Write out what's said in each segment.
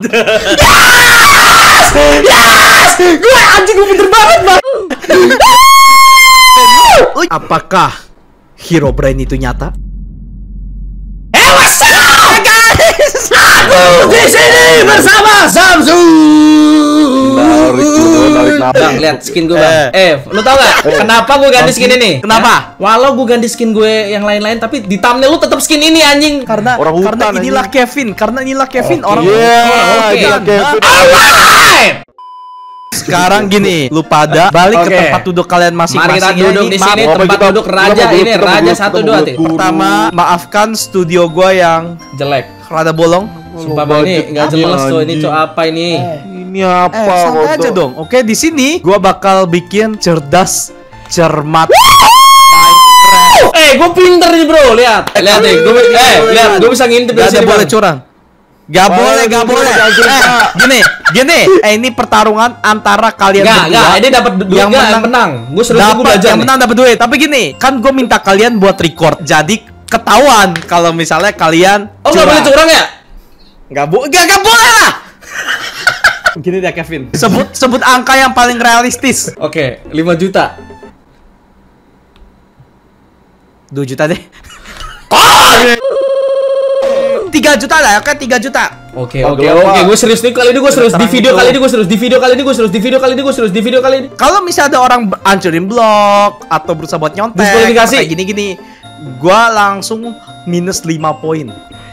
Yes! Gue anjing, gue pinter banget, Bang. Apakah Herobrine itu nyata? What's up, guys? Aku di sini bersama Samsung. Bang, lihat skin gue, Bang. Lu tau gak kenapa gue ganti skin ini? Kenapa? Walau gue ganti skin gue yang lain-lain, tapi di thumbnail lu tetap skin ini, anjing. Karena inilah Kevin. Karena inilah Kevin. Orang Kevin. Sekarang gini, lu pada balik ke tempat duduk kalian masing-masing. Mari kita duduk di sini, tempat duduk raja ini, raja 1, 2, 3. Pertama, maafkan studio gua yang jelek, rada bolong. Sumpah, Bang, ini nggak jelas tuh. Ini apa ini? Ini apa? Santai aja dong. Oke, di sini gua bakal bikin cerdas, cermat. Gue pinter nih, bro. Lihat deh. Lihat, gue bisa ngintip dari sini. Boleh curang. Gak boleh. Gini. Ini pertarungan antara kalian berdua. Enggak, ini dapat duit yang menang. Gue serius, gue belajar. Yang menang dapat duit. Tapi gini, kan gue minta kalian buat record. Jadi ketahuan kalau misalnya kalian nggak boleh curang ya? Gak boleh lah. Gini deh, Kevin. Sebut angka yang paling realistis. Oke, 5 juta. 2 juta deh. 3 juta lah, oke, 3 juta. Oke, gue serius nih kali ini, gue serius di video kali ini, gue serius di video kali ini. Kalau misalnya ada orang hancurin blog atau berusaha buat nyontek, diskualifikasi kayak gini, gua langsung minus 5 poin.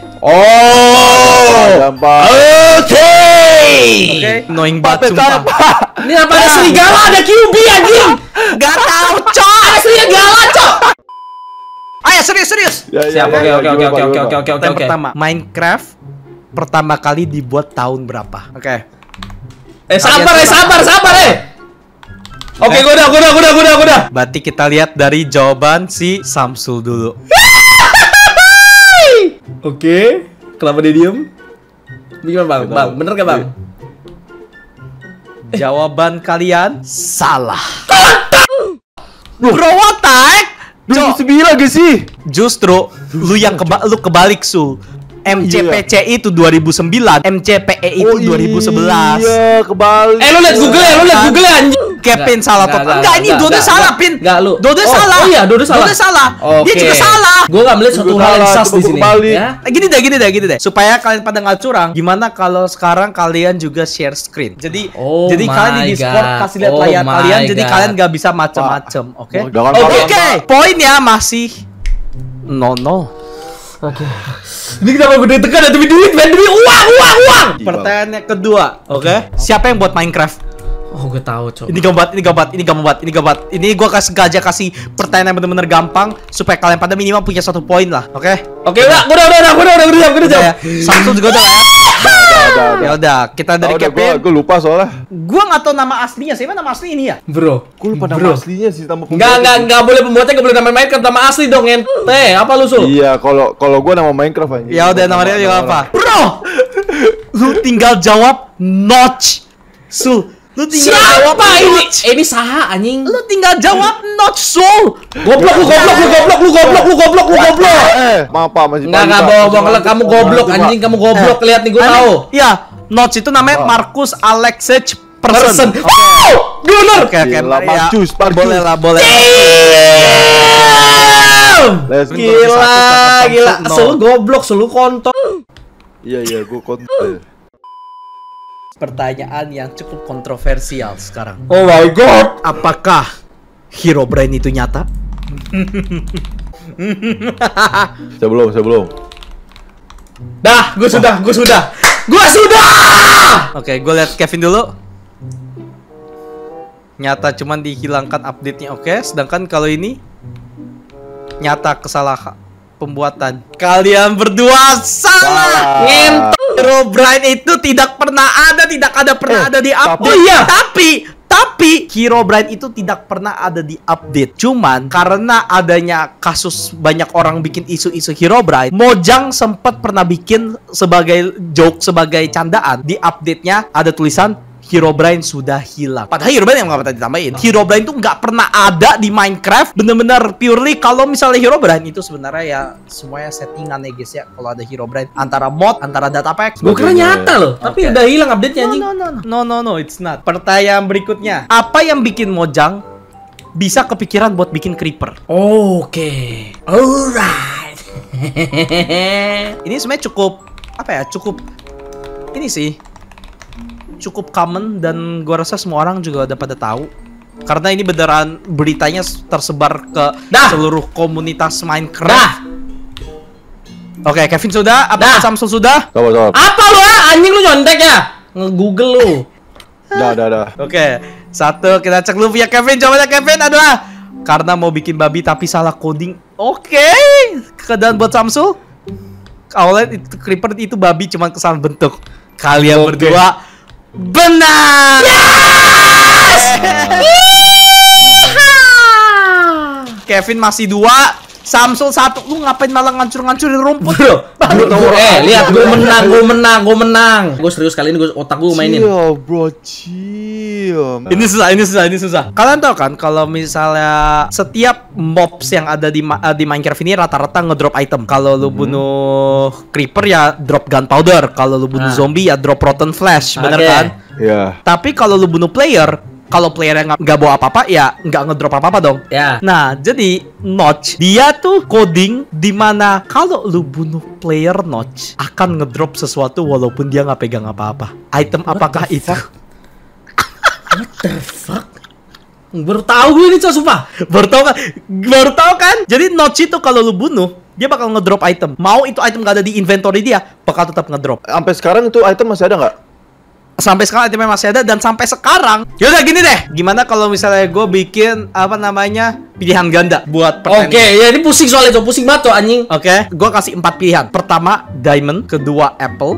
Gampang. Oke. Annoying banget sumpah. Ini apa, ada serigala, ada QB anjing. Gak tahu, coy. Ada serigala, coy. Ayo serius. Siap, oke. Yang pertama, Minecraft pertama kali dibuat tahun berapa? Oke. Sabar. Oke, gue udah. Berarti kita lihat dari jawaban si Samsul dulu. Oke. Kenapa dia diem? Gimana, Bang? Bener gak, Bang? Jawaban kalian salah. Bro, what the heck? 2009 gak sih? Justru lu yang kebalik, Sul. MCPCI itu 2009, MCPE itu 2011. Iya, kebalik. Lu lihat Google anjing. Kevin salah total. Enggak, ini Dodo salah, Pin. Enggak, lu. Dodo salah. Oh iya, Dodo salah. Dia juga salah. Gua enggak melihat suatu hal yang sas di sini. Ya. Gini deh. Supaya kalian pada nggak curang. Gimana kalau sekarang kalian juga share screen? Jadi kalian di Discord kasih lihat layar kalian. Jadi kalian nggak bisa macem-macem, oke? Oke. Poinnya masih 0-0. Oke. Ini kenapa gue ditekan ya, demi duit, demi uang. Pertanyaan kedua, oke? Siapa yang buat Minecraft? Oh, gue tahu, Cok. Ini gampang. Ini gue kasih pertanyaan yang bener-bener gampang supaya kalian pada minimal punya 1 poin lah, oke? Oke, udah jawab. Samsul juga udah ya. Ya udah, kita dari Kevin. Gue lupa soalnya. Gua nggak tahu nama aslinya. Siapa nama asli ini ya? Bro, Gue lupa nama aslinya sih, nama pembuatnya. Enggak boleh pembuatnya, enggak boleh nama Minecraft, nama asli dong, ente. Apa lu, Sul? Iya, kalau gue nama Minecraft aja. Ya udah, namanya juga apa? Bro, lu tinggal jawab Notch. Sul, lu tinggal jawab ini? Ini saha anjing. Lu tinggal jawab Notch, Sul. Goblok. Maaf, Pak, masih Enggak bohong, kamu goblok anjing, kamu goblok. Lihat nih, gue tahu. Iya, Notch itu namanya Marcus Alexej Person. Bener. Oke. Marcus. Boleh. Gila. Selalu goblok, selalu kontol. Iya, gue konten. Pertanyaan yang cukup kontroversial sekarang. Oh my god. Apakah Herobrine itu nyata? Sebelum. Dah, gue sudah. Oke, gue lihat Kevin dulu. Nyata, cuman dihilangkan update-nya. Oke, sedangkan kalau ini nyata kesalahan pembuatan. Kalian berdua salah. Herobrine itu tidak pernah ada di update. Oh iya. Tapi Herobrine itu tidak pernah ada di update. Cuman karena adanya kasus banyak orang bikin isu-isu Herobrine, Mojang sempat pernah bikin sebagai joke, sebagai candaan. Di update-nya ada tulisan Herobrine sudah hilang. Padahal Herobrine yang nggak pernah ditambahin. Herobrine tuh nggak pernah ada di Minecraft. Bener-bener purely kalau misalnya Herobrine itu sebenarnya ya semuanya settingan ya guys ya. Kalau ada Herobrine antara mod, antara data pack. Gue kira nyata loh, tapi udah hilang update-nya anjing. No, it's not. Pertanyaan berikutnya. Apa yang bikin Mojang bisa kepikiran buat bikin creeper? Oke. Alright. Ini sebenarnya cukup apa ya? Cukup ini sih. Cukup common dan gua rasa semua orang juga udah pada tahu. Karena ini beneran beritanya tersebar ke seluruh komunitas Minecraft. Oke, Kevin sudah? Apa Samsul sudah? Apa lu anjing lu nyontek ya? Nge-google lu. Dah. Oke, satu kita cek dulu via Kevin. Jawabannya Kevin adalah karena mau bikin babi tapi salah coding. Oke. Dan buat Samsul, awalnya itu creeper itu babi cuma kesalahan bentuk. Kalian berdua benar. Yes! Kevin masih 2, Samsul 1. Lu ngapain malah ngancur-ngancurin rumput? Bro, lihat gue menang. Gue serius kali ini, otak gue mainin. Chill. Ini susah. Kalian tahu kan kalau misalnya setiap mobs yang ada di Minecraft ini rata-rata ngedrop item. Kalau lu bunuh creeper ya drop gunpowder, kalau lu bunuh zombie ya drop rotten flesh, bener kan? Iya. Tapi kalau lu bunuh player, kalau playernya nggak bawa apa-apa ya nggak ngedrop apa-apa dong. Ya. Nah, jadi Notch dia tuh coding di mana kalau lu bunuh player Notch akan ngedrop sesuatu walaupun dia nggak pegang apa-apa. Item apakah itu? What the fuck? Baru tahu gue ini, sumpah. Baru tahu kan? Jadi Notch itu kalau lu bunuh dia bakal ngedrop item. Mau itu item gak ada di inventory dia, bakal tetap ngedrop. Sampai sekarang itu item masih ada nggak? Sampai sekarang itemnya masih ada, dan sampai sekarang yaudah gini deh, gimana kalau misalnya gue bikin apa namanya pilihan ganda buat pertanyaan. Oke, ya ini pusing soalnya itu, pusing banget tuh anjing. Oke, gue kasih 4 pilihan. Pertama diamond, kedua apple,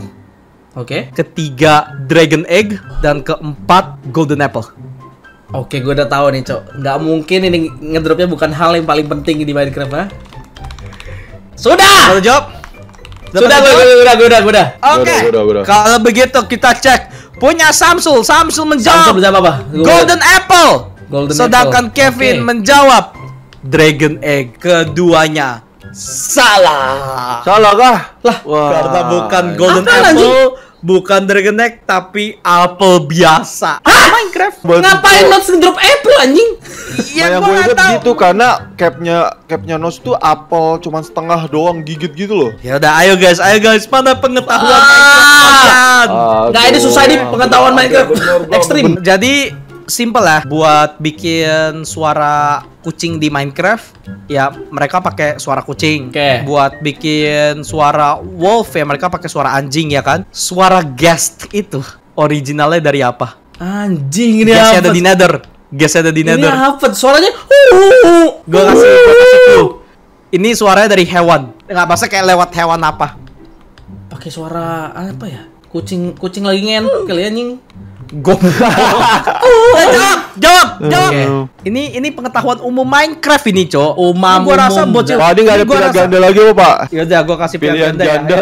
ketiga dragon egg, dan keempat golden apple. Oke, gue udah tahu nih, Cok. Nggak mungkin ini ngedropnya bukan hal yang paling penting di Minecraft, ha? Sudah. Kalau jawab. Sudah. Oke. Kalau begitu kita cek punya Samsul menjawab apa? Golden Apple. Sedangkan Kevin menjawab Dragon Egg. Keduanya salah. Salah kah? Lah, karena bukan Golden Apple, bukan Dragon Egg, tapi apel biasa. Minecraft. Ngapain Notch ngedrop apple anjing? Iya, gue inget gitu karena capnya Notch tuh apel cuman setengah doang, gigit gitu loh. Ya udah, ayo guys, mana pengetahuan Minecraft kalian? Nah, ini susah nih pengetahuan Minecraft ekstrim. Jadi simple lah buat bikin suara kucing di Minecraft, ya mereka pakai suara kucing. Buat bikin suara wolf ya mereka pakai suara anjing ya kan. Suara ghast itu originalnya dari apa? Anjing, ini ghastnya ada di Nether. Ini apa? Suaranya Gue kasih clue. Ini suaranya dari hewan. Nggak masa kayak lewat hewan apa? Pakai suara apa ya? Kucing lagi kali anjing. Jawab. Ini pengetahuan umum Minecraft ini, Cok. Gua rasa bocil. Tadi enggak ada pilihan ganda lagi, Pak. Ya udah, gua kasih pilihan ganda.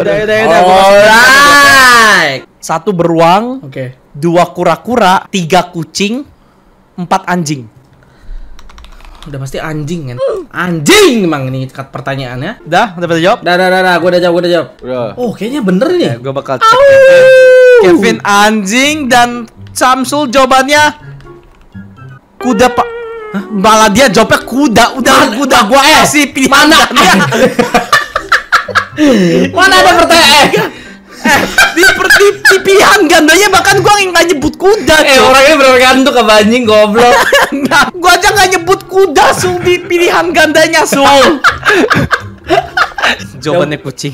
Alright. 1 beruang, 2 kura-kura, 3 kucing, 4 anjing. Udah pasti anjing kan? Anjing emang ini pertanyaannya. Udah pada jawab? Dah, gua udah jawab. Udah. Oh, kayaknya bener nih. Gua bakal cek Kevin anjing dan Samsul jawabannya kuda, Pak. Malah dia jawabnya kuda. Kuda. Gua kasih pilihan. Mana ada pertanyaan? Di pilihan gandanya bahkan gua nggak nyebut kuda. Orangnya berapa gantung ke anjing goblok. Gua aja nggak nyebut kuda di pilihan gandanya Jawabannya kucing.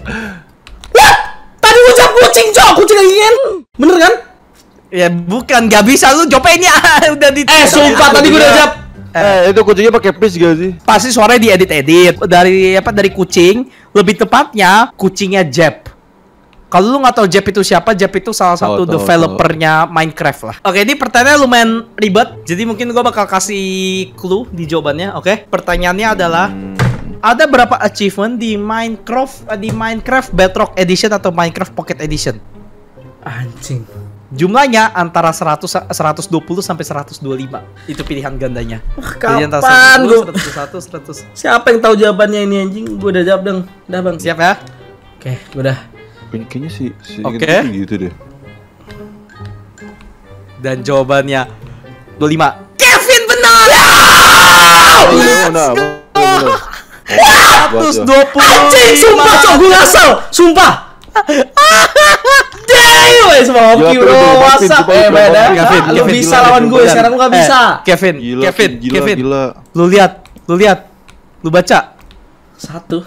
Tadi gua jawab kucing, Cok. Kucing lagi kan? Bener kan? Ya bukan, nggak bisa lu jawabnya ini udah di. Sumpah tadi gua udah jawab. Itu kucingnya pakai fish gak sih? Pasti suaranya diedit dari kucing. Lebih tepatnya kucingnya Jeb. Kalau lu nggak tahu Jeb itu siapa, Jeb itu salah satu developernya Minecraft lah. Oke, ini pertanyaannya lumayan ribet, jadi mungkin gua bakal kasih clue di jawabannya. Oke, pertanyaannya adalah ada berapa achievement di Minecraft Bedrock Edition atau Minecraft Pocket Edition? Anjing. Jumlahnya antara 120 sampai 125. Itu pilihan gandanya. Kapan gua 100. Siapa yang tahu jawabannya ini anjing? Gue udah jawab dong. Udah Bang. Siap ya? Oke, udah. Kayaknya sih Oke. Gitu deh. Dan jawabannya 25. Kevin benar. Benar. 120. Anjing, sumpah cok, gue ngasal. Sumpah. Damn, semua hoki bro. WhatsApp. Beda. Lu bisa lawan gue, sekarang lu gak bisa. Kevin. Gila. Lu lihat. Lu baca. 1.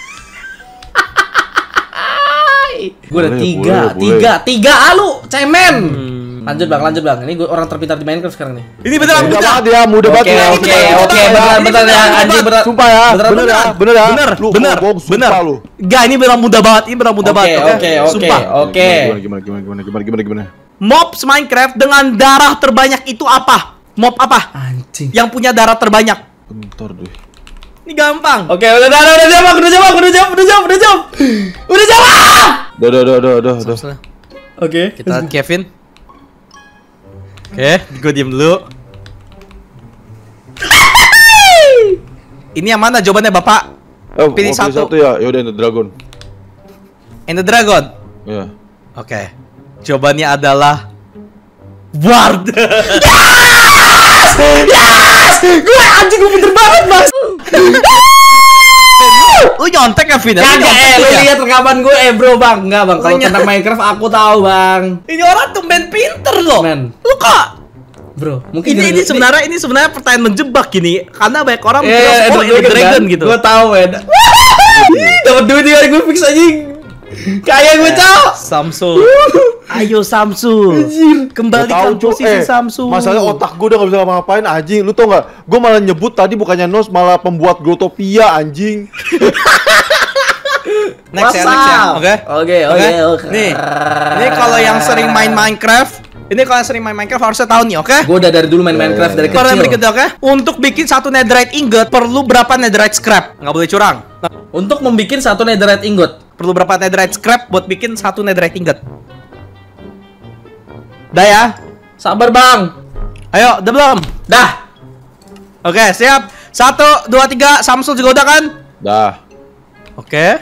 Gue ada 3 lu, cemen. Lanjut bang. Ini gue orang terpintar di Minecraft sekarang nih. Ini beneran Mudah banget ya, mudah banget. Oke, bener ya, anjing bener. Sumpah ya, bener ya. Bener. Gak, ini beneran mudah banget. Oke. Gimana? Mobs Minecraft dengan darah terbanyak itu apa? Mob apa? Anjing. Yang punya darah terbanyak. Bentar deh. Ini gampang. Oke, udah jawab. Udah. Oke. Kita lihat Kevin. Oke, gue diem dulu. Ini yang mana jawabannya Bapak? Pilih satu ya. Yaudah, Ender Dragon. Ender Dragon. Ya. Oke. Jawabannya adalah Ward. Yes! Gue anjing, gue pinter banget, Mas. Lu nyontek ya, Vin? Lu lihat rekaman gue, bro, Bang. Enggak, Bang. Kalau tentang Minecraft aku tahu, Bang. Ini orang tuh main pinter loh. Men. Lu kok? Bro, mungkin ini sebenarnya pertanyaan menjebak gini, karena banyak orang Ender Dragon gitu. Gue tahu, men. Dapat duit ya, gue fix anjing. Kayak gue, Cok. Samsul. Ayo Samsul. Kembalikan posisi Samsul. Masalahnya otak gue udah gak bisa ngapain anjing. Lu tau gak? Gue malah nyebut tadi bukannya Nos, malah pembuat Growtopia anjing. Next ya. Oke. Nih kalau yang sering main Minecraft, harusnya tahu nih, oke? Gue udah dari dulu main Minecraft dari kecil. Berikutnya, oke? Untuk bikin satu netherite ingot perlu berapa netherite scrap? Nggak boleh curang. Untuk membuat satu netherite ingot perlu berapa netherite scrap buat bikin satu netherite ingot? Dah ya? Sabar, Bang. Ayo, udah belum? Dah. Oke, siap. 1, 2, 3. Samsul juga udah kan? Dah. Oke.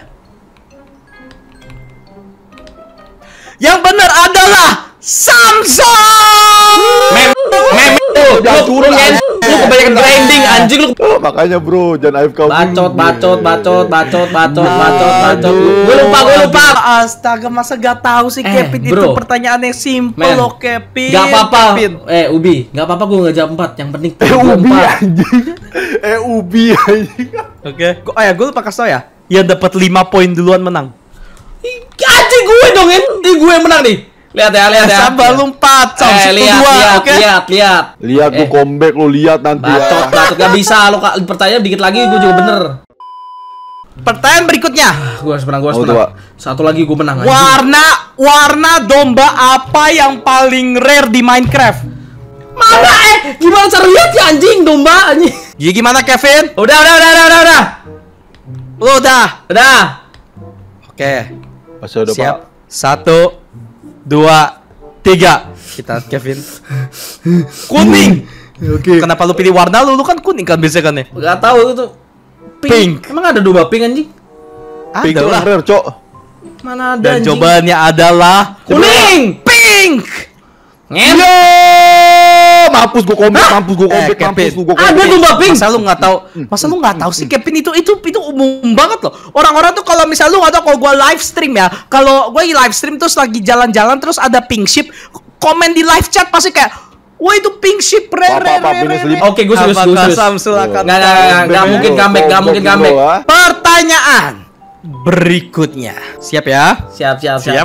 Yang benar adalah Samsul. Lu turun kan? Lu kebanyakan grinding anjing lu. Makanya bro, jangan AFK. Bacot. Gue lupa. Astaga, masa gak tahu sih Kevin itu pertanyaannya simple loh, Kevin. Gak apa-apa. Ubi, gak apa-apa gue ngejawab 4. Yang penting Ubi anjing. Ubi anjing. Oke. Gue lupa kasih tau ya. Yang dapat 5 poin duluan menang. Anjing gue dong, ini gue yang menang nih. Lihat ya. Sabar lu 4, lihat. Lihat lu comeback, lu lihat nanti. Bacot gak bisa lu pertanyaan dikit lagi gue juga bener. Pertanyaan berikutnya. Gue harus menang. Satu lagi gue menang. Warna domba apa yang paling rare di Minecraft? Mana gimana cara lihat ya anjing domba anjing? Gimana Kevin? Udah. Lu udah. Oke. Masih ada siap. 1, 2, 3. Kita Kevin. Kuning. Oke. Kenapa lu pilih warna lu? Lu kan kuning kan biasanya kan ya? Gak tahu itu. Pink. Emang ada domba pink anjing? Pink itu rare, Cok. Mana ada dan anjing? Jawabannya adalah kuning. Pink. Mampus gua komik. Ada domba pink. Masa lu nggak tahu sih Kevin, itu umum banget loh. Orang-orang tuh kalau misalnya lu nggak tahu, kalau gua live stream ya, kalau gua live stream terus lagi jalan-jalan terus ada pink sheep, komen di live chat pasti kayak, wah itu pink sheep rare. Oke, gue serius. Nggak mungkin comeback. Pertanyaan berikutnya. Siap ya? Siap.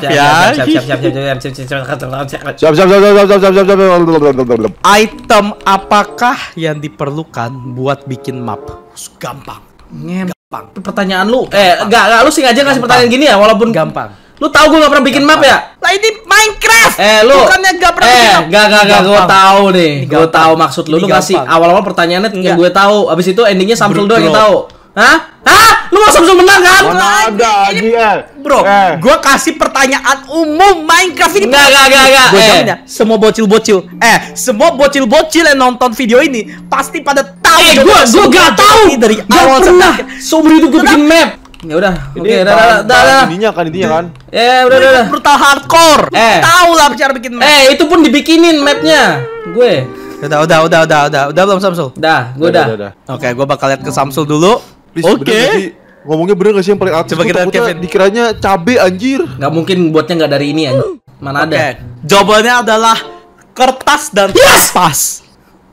Item apakah yang diperlukan buat bikin map? Gampang. Pertanyaan lu. Enggak, lu sengaja ngasih pertanyaan gini ya, walaupun gampang. Lu tahu gue gak pernah bikin map ya? Nah ini Minecraft. Lu bukannya gak pernah bikin map. Enggak, gue tahu nih. Gue tahu maksud lu. Lu kasih awal-awal pertanyaannya yang gue tahu. Abis itu endingnya Samsul doang yang tahu. Hah? Hah? Lu mau Samsul menang kan? Mana ada dia. Bro, gua kasih pertanyaan umum Minecraft ini. Enggak. Gua jamin ya, semua bocil-bocil yang nonton video ini pasti pada tahu. Gua gak tahu dari awal pernah. Sobri itu gua bikin map. Ya udah, oke, udah. Intinya kan. Ya, udah. Brutal hardcore. Tahu lah cara bikin map. Itu pun dibikinin mapnya. Gue. Udah belum Samsul? Gue udah. Oke, gue bakal lihat ke Samsul dulu. Oke. Ngomongnya bener gak sih yang paling atas? Coba kita lihat Kevin. Dikiranya cabe anjir. Gak mungkin buatnya gak dari ini anjir. Mana ada? Jawabannya adalah kertas dan kompas.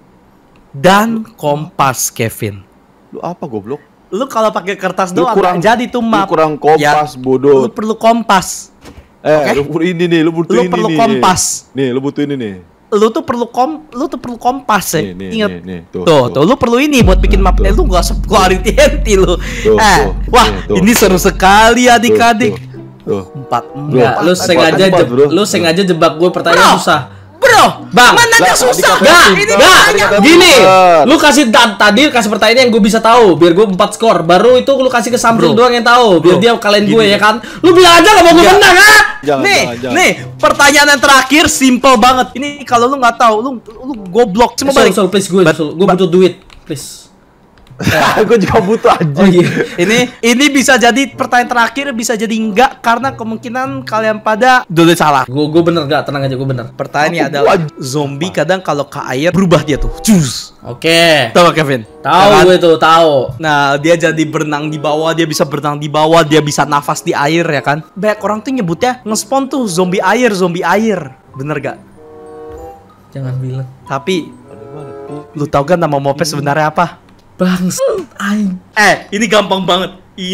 Dan kompas, Kevin. Lu apa goblok? Lu kalau pakai kertas doang nggak jadi tuh map. Lu kurang kompas, bodoh. Lu perlu kompas. Lu perlu ini nih, lu butuh ini nih. Lu perlu kompas. Nih, lu butuh ini nih. Lu tuh perlu kompas ya. Ingat. Nih, tuh, lu perlu ini buat bikin map. Lu gak usah keluarin TNT lu. Wah, ini seru sekali adik-adik. 4. Enggak, lu sengaja jebak gue pertanyaan susah. Bro, mana ada susah? Gini, lu kasih tadi kasih pertanyaan yang gue bisa tahu, biar gue 4 skor. Baru itu lu kasih ke Samsul doang yang tahu, biar dia kalian gue ya kan. Lu bilang aja gak mau gue menang ah. Nih, pertanyaan yang terakhir simple banget. Ini kalau lu nggak tahu, lu goblok. Cuma balik. Please gue butuh duit, please. Gue juga butuh anjing. Ini bisa jadi pertanyaan terakhir, bisa jadi enggak karena kemungkinan kalian pada dulu salah. Gue bener gak? Tenang aja, gue bener. Pertanyaannya adalah zombie kadang kalau ke air berubah dia tuh. Cus. Oke. Tahu Kevin? Tahu gue tuh, tahu. Nah, dia jadi berenang di bawah, dia bisa berenang di bawah, dia bisa nafas di air ya kan? Banyak orang tuh nyebutnya nge-spawn tuh zombie air. Bener gak? Jangan bilang. Tapi lu tau kan nama mobnya sebenarnya apa? Bangsa. Ini gampang banget.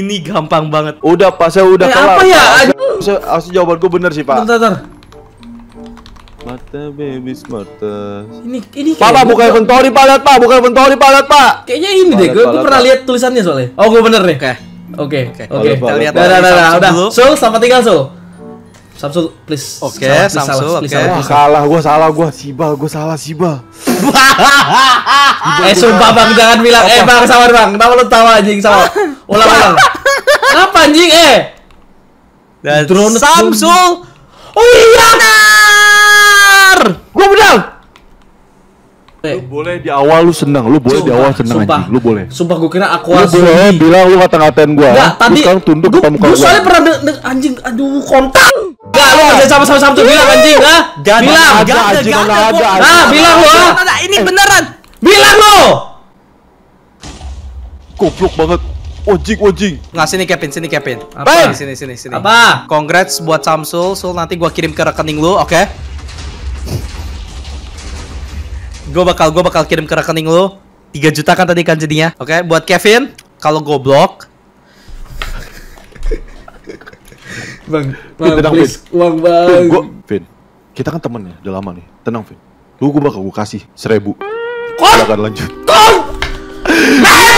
Udah Pak, saya udah kelar. Apa ya? Asli jawaban gue bener sih Pak. Bentar. Mata baby mata. Ini Pak, bukan inventory Pak, lihat Pak. Kayaknya ini deh, gue pernah lihat tulisannya soalnya. Oh, gue bener nih. Oke. Kita lihat. Udah. Sul, selamat tinggal Sul. Samsul, please. Oke, Samsul. Gue salah. Gue salah Siba. Sumpah bang, jangan bilang. Bang, sabar bang. Kenapa lu tawa anjing sama? Ulang. Apa anjing? Dan Samsul. Oh iya. Benar. Gue menang. Lu boleh di awal lu senang, anjing. Lu boleh. Sumpah gue kira aku harus. Lu boleh bilang lu ngata-ngatain gue. Enggak, tadi sekarang tunduk ke muka gue. Gue soalnya pernah anjing, aduh kontak. Enggak, lu kerja sama-sama tuh bilang anjing, ha? Bilang. Bilang lu, ha? Ini beneran. Bilang lu. Goblok banget. Ojing. Nggak, sini Kevin. Apa? Sini. Apa? Congrats buat Samsul. Nanti gua kirim ke rekening lu, oke? Gue bakal kirim ke rekening lu 3 juta kan tadi kan jadinya. Oke, buat Kevin, kalau goblok. Bang, please, uang bang. Vin, kita kan temen ya, udah lama nih. Tenang Vin, lu gue bakal kasih 1000. Kok? Silakan lanjut. Kok?